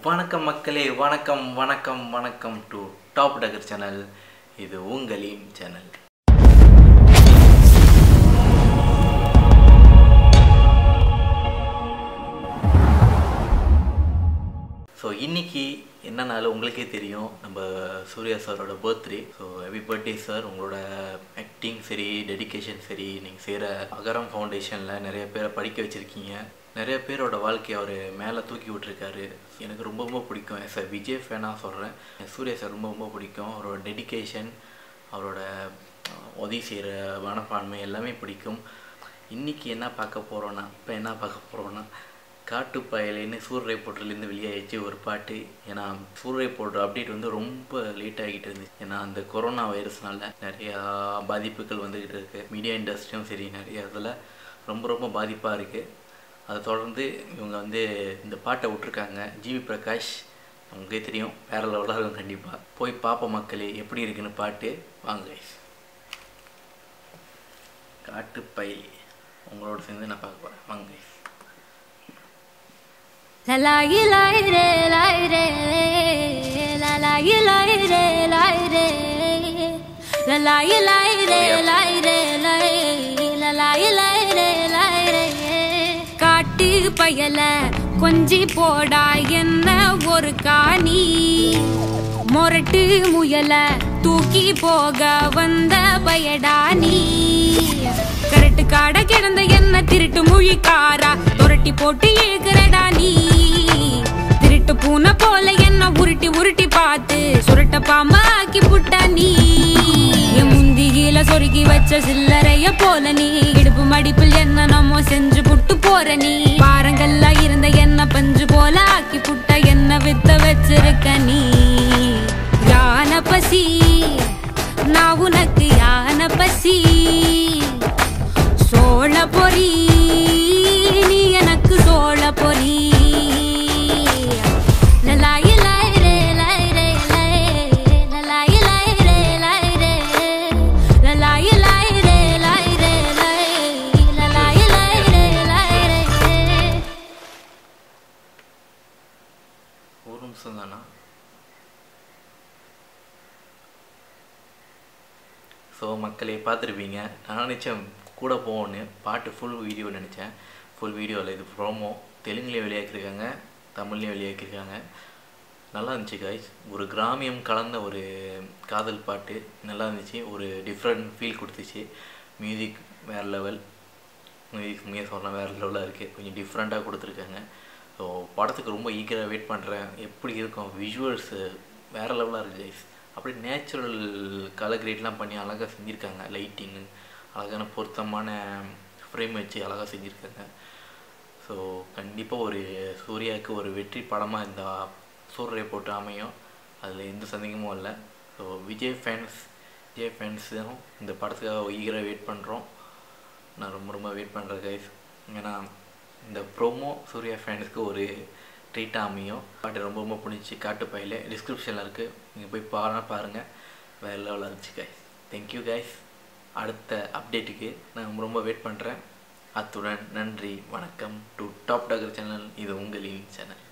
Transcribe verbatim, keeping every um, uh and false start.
வணக்கம் மக்களே, வணக்கம் வணக்கம் வணக்கம் டு டாப் டகர் சேனல். இது உங்களின் சேனல். ஸோ இன்றைக்கி என்னன்னாலும் உங்களுக்கே தெரியும், நம்ம சூர்யா சாரோட birthday. So happy birthday sir. உங்களோட ஆக்டிங் சரி, டெடிக்கேஷன் சரி, நீங்கள் செய்கிற அகரம் ஃபவுண்டேஷனில் நிறைய பேரை படிக்க வச்சுருக்கீங்க. நிறைய பேரோட வாழ்க்கையை அவர் மேலே தூக்கி விட்டுருக்காரு. எனக்கு ரொம்ப ரொம்ப பிடிக்கும். எஸ் சார் விஜய் ஃபேனாக சொல்கிறேன். சூர்யா சார் ரொம்ப ரொம்ப பிடிக்கும். அவரோட டெடிக்கேஷன், அவரோட உதவி செய்கிற மனப்பான்மை எல்லாமே பிடிக்கும். இன்றைக்கி என்ன பார்க்க போகிறோன்னா இப்போ என்ன பார்க்க போகிறோன்னா காட்டுப்பாயலேன்னு சூரிய போட்டர்லேருந்து வெளியாகிடுச்சு ஒரு பாட்டு. ஏன்னா சூரிய போட்டர் அப்டேட் வந்து ரொம்ப லேட் ஆகிட்டு இருந்துச்சு. ஏன்னா அந்த கொரோனா வைரஸ்னால நிறையா பாதிப்புகள் வந்துக்கிட்டு இருக்குது. மீடியா இண்டஸ்ட்ரியும் சரி, நிறைய இதில் ரொம்ப ரொம்ப பாதிப்பாக இருக்குது. அதை தொடர்ந்து இவங்க வந்து இந்த பாட்டை விட்ருக்காங்க. ஜிவி பிரகாஷ் உங்களுக்கே தெரியும், வேறு லெவலாக இருக்கும். கண்டிப்பாக போய் பார்ப்போம் மக்களே எப்படி இருக்குன்னு பாட்டு. வாங்க காட்டுப்பயிலி உங்களோட சேர்ந்து நான் பார்க்க போகிறேன். வாங்க லலாயி லாய் ரே லாய் ரே லலாயி லாய் ரே லாய் ரே லலாயி லாய் ரே லாய் ரே லாய் லலாயி லாய் ரே லாய் ரே காட்டு பயல கொஞ்சி போடா என்ன ஒரு காணி மொரட்டு முயல தூக்கி போக வந்த பயடா நீ கரட்டு காட கிடந்த என்ன திருட்டு மொழிக்காரா துரட்டி போட்டு இழுக்கிறடா நீ திருட்டு பூனை போல என்ன உருட்டி உருட்டி பார்த்து சுருட்ட பாம்பா ஆக்கி புட்டா நீ முந்தியில சொருகி வச்ச சில்லறைய போல நீ இடுப்பு மடிப்பில் என்ன நம்ம செஞ்சு புட்டு போற நீ பாரங்கள்ல இருந்த என்ன பஞ்சு போல ஆக்கி புட்ட என்ன வித்த வச்சிருக்க நீ யான பசி நான் உனக்கு யான பசி சோழ பொறி நீ எனக்கு சோழ பொறி லலாயி லாய் ரே லாய் ரே லலாயி லாய் ரே லாய் ரே லலாயி லாய் ரே லாய் ரே லலாயி லாய் ரே லாய் ரே. ஒரு நிமிஷம் தானா? ஸோ மக்களே பார்த்துருப்பீங்க. நான் நினச்சேன் கூட போகணுன்னு பாட்டு ஃபுல் வீடியோ நினச்சேன். ஃபுல் வீடியோவில் இது ப்ரோமோ தெலுங்குலேயும் வெளியாக்கியிருக்காங்க, தமிழ்லேயும் வெளியாக்கியிருக்காங்க. நல்லா இருந்துச்சு காய்ஸ். ஒரு கிராமியம் கலந்த ஒரு காதல் பாட்டு நல்லா இருந்துச்சு. ஒரு டிஃப்ரெண்ட் ஃபீல் கொடுத்துச்சு. மியூசிக் வேறு லெவல். மியூசிக் மிக சொன்னால் வேறு லெவலாக இருக்குது. கொஞ்சம் டிஃப்ரெண்ட்டாக கொடுத்துருக்காங்க. ஸோ படத்துக்கு ரொம்ப ஈகராக வெயிட் பண்ணுறேன். எப்படி இருக்கும் விஷுவல்ஸு வேறு லெவலாக இருக்குது கைஸ். அப்படி நேச்சுரல் கலர் கிரேட்லாம் பண்ணி அழகாக செஞ்சுருக்காங்க. லைட்டிங்கு அழகான பொருத்தமான ஃப்ரேம் வச்சு அழகாக செஞ்சுருக்காங்க. ஸோ கண்டிப்பாக ஒரு சூர்யாவுக்கு ஒரு வெற்றி படமாக இந்த சூரிய போட்டு அமையும். அதில் எந்த சந்தேகமும் இல்லை. ஸோ விஜய் ஃபேன்ஸ் விஜய் ஃபேன்ஸும் இந்த படத்துக்காக ஈகராக வெயிட் பண்ணுறோம். நான் ரொம்ப ரொம்ப வெயிட் பண்ணுறேன் கைஸ். ஏன்னா இந்த ப்ரோமோ சூர்யா ஃபேன்ஸுக்கு ஒரு ட்ரீட்டாக அமையும். பாட்டு ரொம்ப ரொம்ப பிடிச்சி. காட்டுப்பயில டிஸ்கிரிப்ஷனில் இருக்குது, நீங்கள் போய் பாருங்க பாருங்கள். வேறு லெவலில் இருந்துச்சு கைஸ். Thank you guys. அடுத்த அப்டேட்டுக்கு நான் ரொம்ப வெயிட் பண்ணுறேன். அத்துடன் நன்றி, வணக்கம் டு டாப் டகர் சேனல். இது உங்களின் சேனல்.